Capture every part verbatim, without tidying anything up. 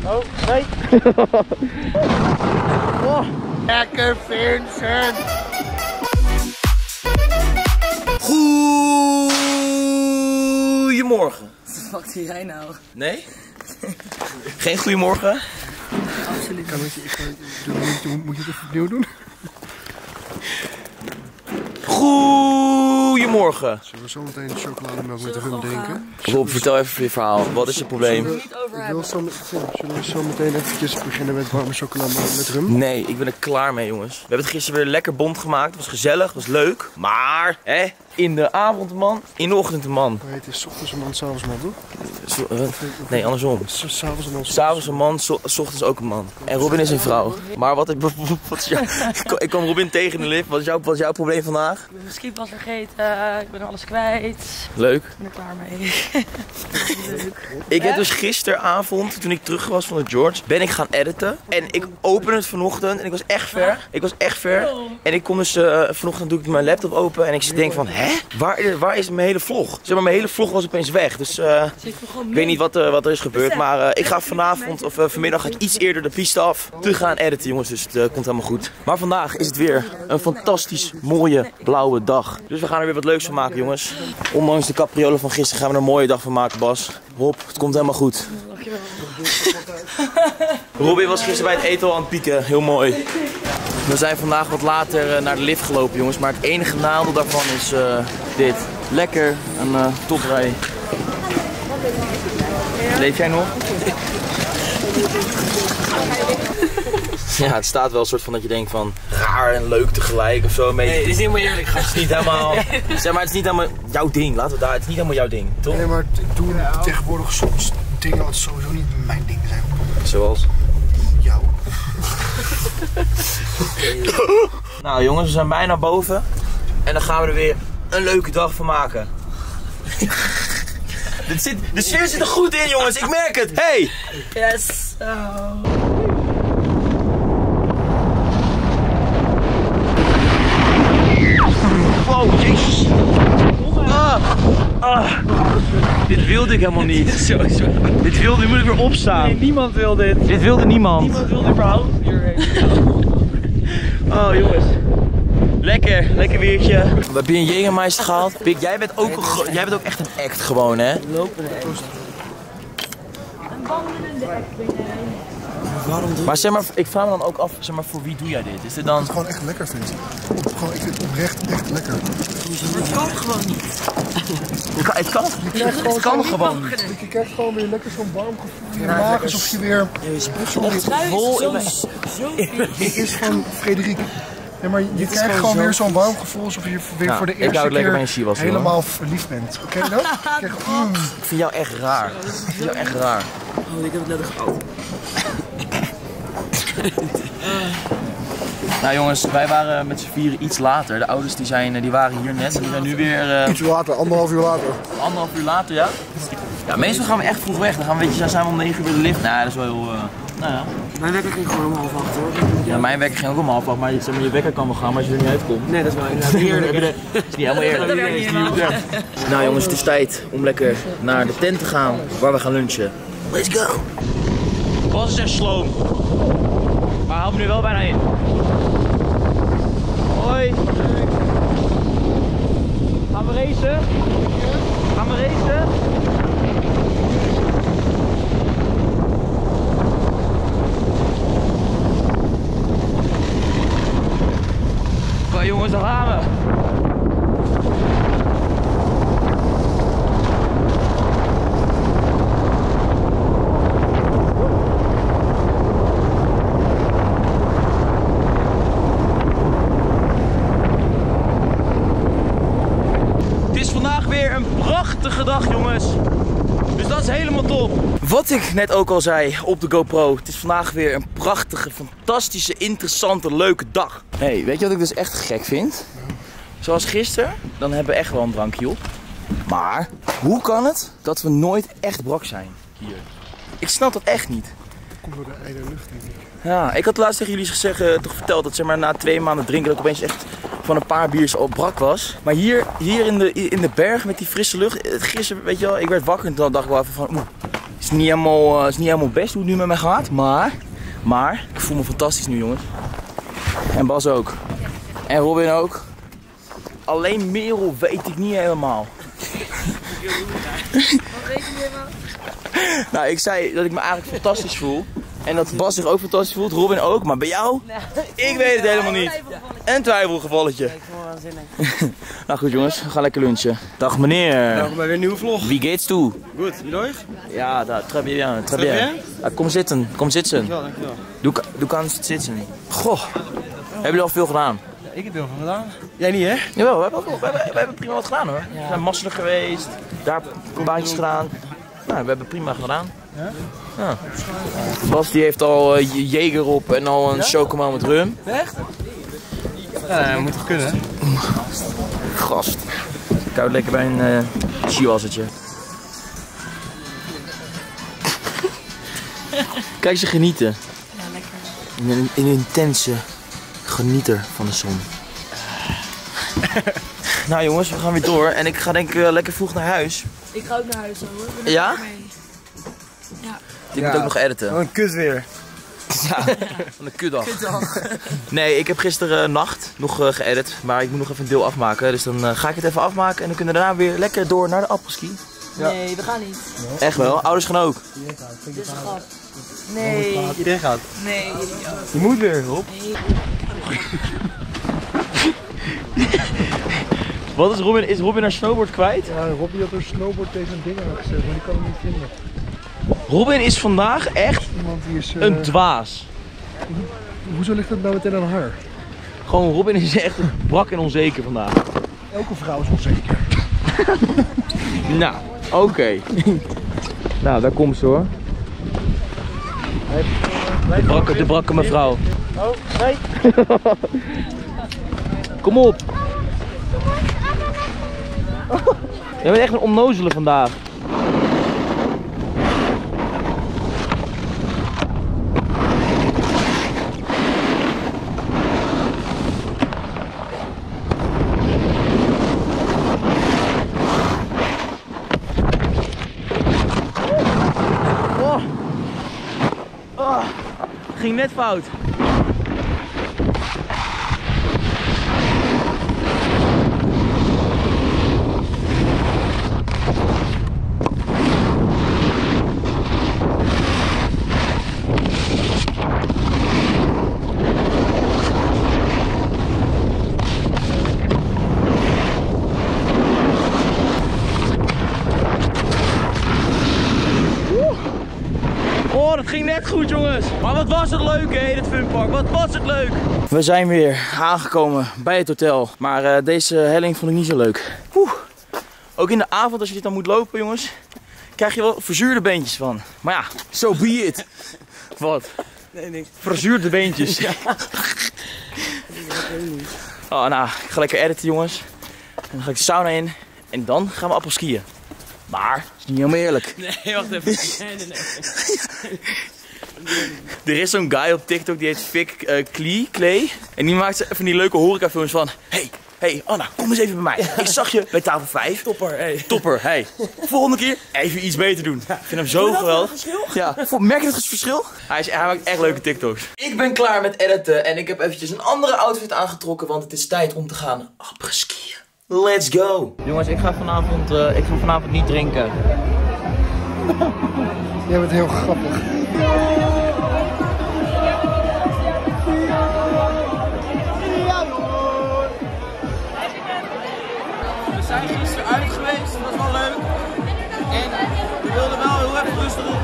Oh, nee. Oh. Lekker Vincent. Goedemorgen. Wat doe jij nou? Nee? Geen goedemorgen? Absoluut. Kan ik, ik, ik, moet je het even opnieuw doen? Goedemorgen. Zullen we zo meteen chocolademelk met rum drinken? Rob, vertel even je verhaal. Wat is je probleem? Ik wil zo, zullen we zo meteen eventjes beginnen met warme chocolademelk met rum? Nee, ik ben er klaar mee, jongens. We hebben het gisteren weer lekker bond gemaakt. Het was gezellig, het was leuk. Maar, hè, in de avond een man, in de ochtend een man. Nee, het is 's ochtends een man, 's avonds een man, toch? Zo, uh, nee, andersom. S'avonds een man. S'avonds een man, 's ochtends ook een man. En Robin is een vrouw. Maar wat, wat is jouw... Ik kwam Robin tegen in de lift. Wat is, jouw, wat is jouw probleem vandaag? Ik ben mijn skipas vergeten, ik ben alles kwijt. Leuk. Ik ben er klaar mee. Leuk. Ik heb dus gisteravond, toen ik terug was van de George, ben ik gaan editen. En ik open het vanochtend en ik was echt ver. Ik was echt ver. En ik kom dus, uh, vanochtend doe ik mijn laptop open en ik denk van, hè? Waar, waar is mijn hele vlog? Zeg maar, mijn hele vlog was opeens weg. Dus uh, ik weet niet wat, uh, wat er is gebeurd. Maar uh, ik ga vanavond, of uh, vanmiddag ga ik iets eerder de piste af te gaan editen, jongens. Dus het uh, komt helemaal goed. Maar vandaag is het weer een fantastisch mooie blauwe dag. Dus we gaan er weer wat leuks van maken, jongens. Ondanks de capriolen van gisteren gaan we er een mooie dag van maken, Bas. Rob, het komt helemaal goed. Dankjewel. Robin was gisteren bij het eten al aan het pieken. Heel mooi. We zijn vandaag wat later naar de lift gelopen, jongens. Maar het enige nadeel daarvan is uh, dit. Lekker, een uh, toprij. Leef jij nog? Ja, het staat wel een soort van dat je denkt van raar en leuk tegelijk of zo. Nee, het is niet helemaal eerlijk. Het is niet helemaal, zeg maar, het is niet helemaal jouw ding. Laten we daar, het is niet helemaal jouw ding, toch? Nee, maar doen tegenwoordig soms dingen wat sowieso niet mijn ding zijn. Zoals? Jou. Nou jongens, we zijn bijna boven. En dan gaan we er weer een leuke dag van maken. Dit zit, de sfeer zit er goed in, jongens. Ik merk het. Hey! Yes. Oh. Wow, jezus. Ah, ah. Dit wilde ik helemaal niet. Sowieso. Dit wilde, nu moet ik weer opstaan. Nee, niemand wil dit. Dit wilde niemand. Niemand wil überhaupt hierheen. Oh jongens. Lekker, lekker weertje. We hebben hier een Jägermeister gehaald. Pik, jij bent ook, een, jij bent ook echt een act gewoon, hè? Lopende act. Een wandelende act ben jij. Waarom doe je Maar zeg maar, ik vraag me dan ook af, zeg maar, voor wie doe jij dit? Is dit dan... het gewoon echt lekker, vind ik. Gewoon, ik vind het oprecht echt lekker. Het kan gewoon niet. Het kan, het kan, het kan gewoon niet. Je krijgt gewoon weer lekker zo'n warm gevoel in je maag, alsof je weer... Vol in mijn... Dit is van Frederik. Ja, maar je krijgt gewoon weer zo'n warm gevoel alsof je weer Nou, voor de ik hou eerste het lekker bij keer een Chivas, hoor. helemaal verliefd bent. Oké, okay, dat? Kijk, mm. Ik vind jou echt raar. Ik vind jou echt raar. Oh, ik heb het net gehad. Nou jongens, wij waren met z'n vieren iets later. De ouders die, zijn, die waren hier net en die zijn nu weer... Uh, Iets later, anderhalf uur later. Anderhalf uur later, ja. Ja, meestal gaan we echt vroeg weg. Dan gaan we, weet je, dan zijn we om negen uur de lift. Nou, dat is wel heel... Uh, nou ja. Mijn wekker ging gewoon om half acht hoor. Ja, mijn wekker ging ook om half acht, maar, zeg maar je wekker kan wel gaan, maar als je er niet uitkomt. Nee, dat is wel inderdaad eerlijk. Het is niet helemaal eerlijk. Nou jongens, het is tijd om lekker naar de tent te gaan waar we gaan lunchen. Let's go! Bas is echt sloom. Maar haal me nu wel bijna in. Hoi! Gaan we racen? Gaan we racen? Kom jongens, daar gaan we! Prachtige dag jongens, dus dat is helemaal top. Wat ik net ook al zei op de GoPro, het is vandaag weer een prachtige, fantastische, interessante, leuke dag. Hey, weet je wat ik dus echt gek vind? Zoals gisteren, dan hebben we echt wel een drankje op. Maar, hoe kan het dat we nooit echt brak zijn hier? Ik snap dat echt niet. Dat komt door de ijle lucht, denk ik. Ja, ik had laatst tegen jullie gezegd, uh, toch verteld dat zeg maar, na twee maanden drinken dat ik opeens echt van een paar biers al brak was. Maar hier, hier in, de, in de berg met die frisse lucht, het gisteren, weet je wel, ik werd wakker en dan dacht ik wel even van, oeh, is niet helemaal, uh, is niet helemaal best hoe het nu met mij gaat, maar, maar ik voel me fantastisch nu, jongens. En Bas ook. En Robin ook. Alleen Merel weet ik niet helemaal. Wat weet je helemaal? Nou, ik zei dat ik me eigenlijk fantastisch voel. En dat Bas zich ook fantastisch voelt, Robin ook, maar bij jou? Ik weet het helemaal niet. Een twijfelgevalletje. Nou goed jongens, we gaan lekker lunchen. Dag meneer. Welkom bij weer een nieuwe vlog. Wie geht's toe? Goed, jullie? Ja, da, très bien, très bien. Ja, kom zitten, kom zitten. Dankjewel, dankjewel. Doe, doe kan zitten. Goh, hebben jullie al veel gedaan? Ja, ik heb heel veel gedaan. Jij niet, hè? Jawel, we hebben, ook, we hebben, we hebben prima wat gedaan hoor. We zijn masselijk geweest, daar baantjes gedaan. Nou, we hebben prima gedaan. Ja? Ja. Bas die heeft al uh, Jager op en al een chocomel met rum. Echt? Ja, dat moet toch kunnen, hè? Gast. Koud lekker bij een uh, chihuahuaatje. Kijk ze genieten. Ja, lekker. Een, een intense genieter van de zon. Nou jongens, we gaan weer door en ik ga denk ik uh, lekker vroeg naar huis. Ik ga ook naar huis hoor. Ik ben er Ja? ook mee. Ja. Ik Ja. moet ook nog editen. Wat een kut weer. Ja, van een kutdag. Nee, ik heb gisteren uh, nacht nog uh, geëdit, maar ik moet nog even een deel afmaken. Dus dan uh, ga ik het even afmaken en dan kunnen we daarna weer lekker door naar de appelski. Ja. Nee, we gaan niet. Echt wel, ouders gaan ook. Dit is een grap. Nee. Iedereen gaat. Nee. Je moet weer, Rob. Wat is Robin? Is Robin haar snowboard kwijt? Ja, Robbie had een snowboard tegen een ding aangezet, maar die kan hem niet vinden. Robin is vandaag echt Iemand die is... uh, een dwaas. Hoezo ligt dat nou meteen aan haar? Gewoon, Robin is echt brak en onzeker vandaag. Elke vrouw is onzeker. Nou, oké. Okay. Nou, daar komt ze hoor. De brakke, de brakke mevrouw. Oh, nee. Kom op. Jij bent echt een onnozele vandaag. Oh. Oh. Ging net fout. Oh, dat ging net goed jongens. Maar wat was het leuk hè, dit funpark. Wat was het leuk. We zijn weer aangekomen bij het hotel. Maar uh, deze helling vond ik niet zo leuk. Oeh. Ook in de avond als je dit dan moet lopen jongens, krijg je wel verzuurde beentjes van. Maar ja, so be it. Wat? Nee, niks. Verzuurde beentjes. Ja. Oh, nou, ik ga lekker editen jongens. En dan ga ik de sauna in. En dan gaan we appelskiën. Maar, dat is niet helemaal eerlijk. Nee, wacht even. Nee, nee, nee. Er is zo'n guy op TikTok die heet Vic uh, Klee, Clay. En die maakt van die leuke horecafilms van... Hey, hey Anna, kom eens even bij mij. Ik zag je bij tafel vijf. Topper, hey. Topper, hey. Volgende keer even iets beter doen. Ik vind hem zo geweldig. Ja, merk je het verschil? Hij, is, hij maakt echt leuke TikToks. Ik ben klaar met editen en ik heb eventjes een andere outfit aangetrokken. Want het is tijd om te gaan après-skiën. Let's go! Jongens, ik ga vanavond, uh, ik ga vanavond niet drinken. Jij bent heel grappig. We zijn gisteren uit geweest, dat was wel leuk. En we wilden wel heel erg rustig doen.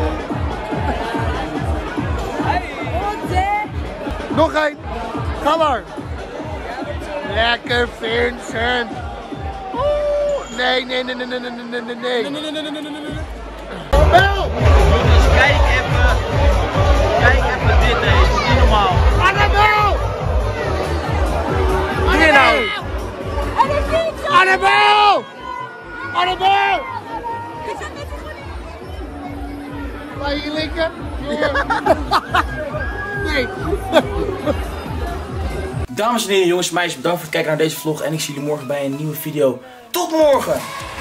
Nog één! Ga maar! Lekker Vincent! Oeh, nee, nee, nee, nee, nee, nee, nee, nee, nee. Bel! Jongens, kijk even. Kijk even dit, hè. Is niet normaal. Annabel! Doe je nou? Annabel! Annabel! Waar je linker? Nee. Dames en heren, jongens en meisjes, bedankt voor het kijken naar deze vlog. En ik zie jullie morgen bij een nieuwe video. Tot morgen!